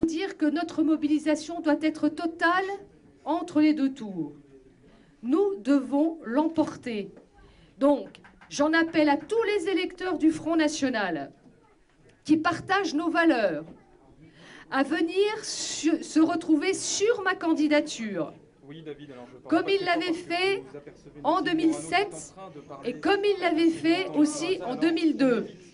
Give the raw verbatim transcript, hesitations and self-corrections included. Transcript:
dire que notre mobilisation doit être totale entre les deux tours. Nous devons l'emporter. Donc, j'en appelle à tous les électeurs du Front National qui partagent nos valeurs à venir su- se retrouver sur ma candidature, Oui, David, alors je parle comme pas il très l'avait fort parce que fait vous apercevez en Mathilde deux mille sept Morano qui est en train de parler et comme il l'avait fait aussi en deux mille deux.